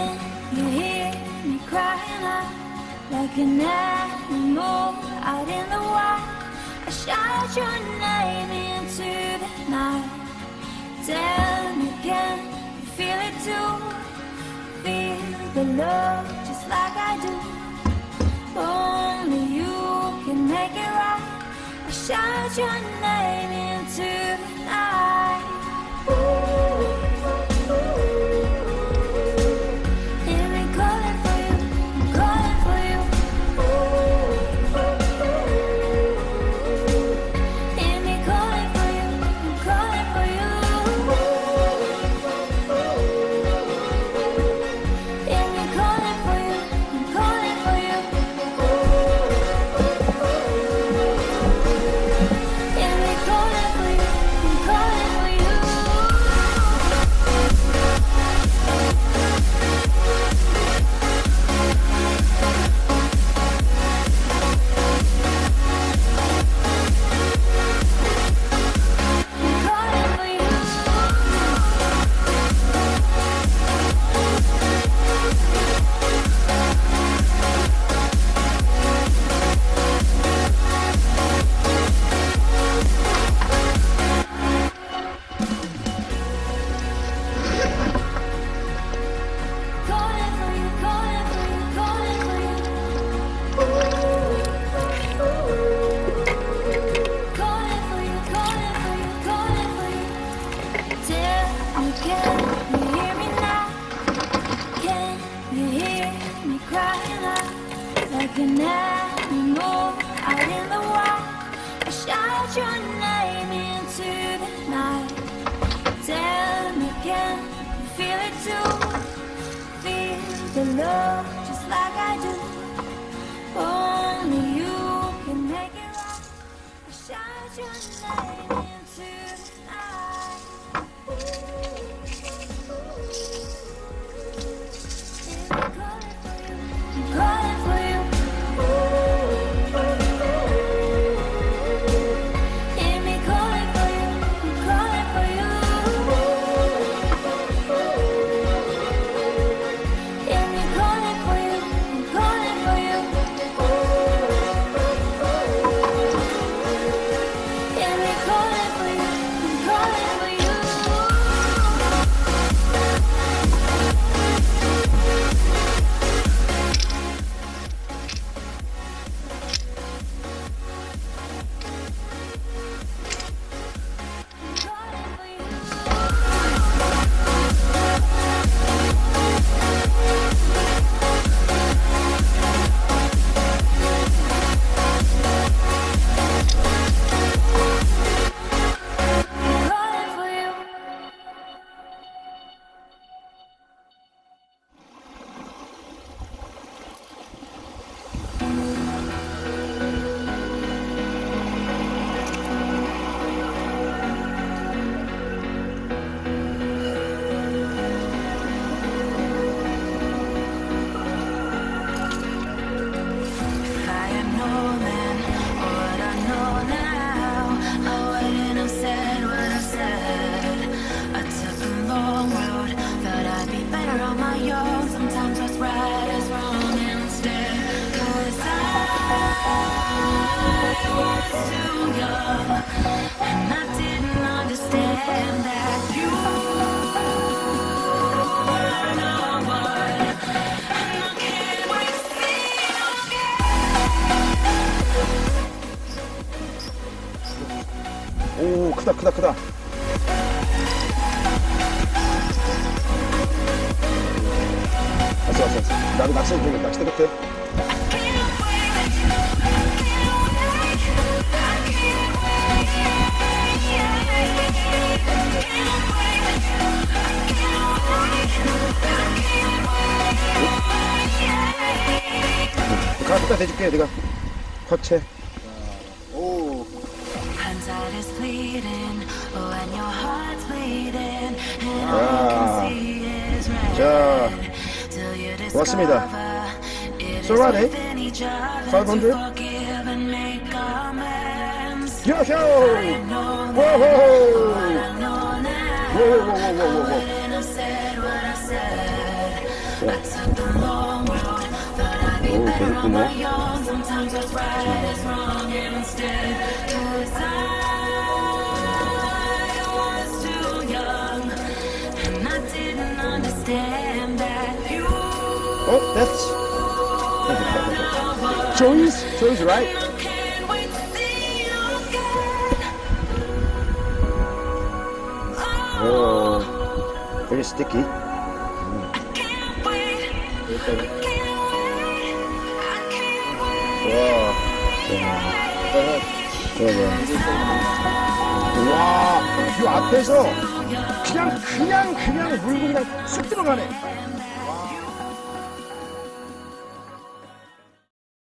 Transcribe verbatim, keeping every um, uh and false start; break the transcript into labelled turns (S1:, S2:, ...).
S1: Can you hear me crying out like an animal out in the wild? I shout your name into the night. Tell me, can you feel it too? Feel the love just like I do. Only you can make it right. I shout your name into the night. Hear me calling for you, I'm calling for you. Hear me calling for you, I'm calling for you. Hear me calling for you, I'm calling for you. Hear me calling for you, I'm calling for you. I'm calling for you. Calling for you, calling for you, calling for you. Calling for you, calling for you, calling for you. Tell me, can you hear me now? Can you hear me crying out like an animal out in the wild? I shout your name into the night. Tell me, can you feel it too? Feel the love just like I do. Only you can make it right. I shout your name into the night. I'm calling for you, I'm calling for you. Hear me calling for you, I'm calling for you. Hear me calling for you, I'm calling for you. Hear me calling for you, I'm calling for you. I'm calling for you. I'm calling for you.
S2: If I had known then what I know now, I wouldn't have said what I said. I took the long road, thought I'd be better on my own. Sometimes what's right is wrong instead. 'Cause I was too young, and I didn't understand that you were no one. And I can't wait to see you again.
S3: 오, 크다 크다 크다. 왔어 왔어 왔어. 나도 낚시 좀 낚시대 같아. 가스다 대줄게 내가. 거체. 오.
S2: Hindsight is fleeting when your heart's bleeding, and
S3: 아.
S2: all you can see is red.
S3: 자,
S2: Till you
S3: 고맙습니다.
S2: discover it is
S3: 쏠만해?
S2: within each other
S3: five hundred?
S2: to forgive and make amends.
S3: 야쇼!
S2: I know that
S3: 워호!
S2: what I know now, I
S3: 워워워워워워.
S2: wouldn't have said what I said. took the long road. Thought I'd be
S3: 오,
S2: better
S3: 계속
S2: on my
S3: 끊어.
S2: own. Sometimes what's right is wrong, and instead, 'cause I was too young, and I didn't understand that you
S3: Oh, that's Joyce. Joyce, right?
S2: can't wait to see you again.
S3: Oh, very sticky.
S2: Can't wait, can't wait, I can't wait.
S3: 와, 와, 이 앞에서 그냥 그냥 그냥 물고 그냥 쑥 들어가네.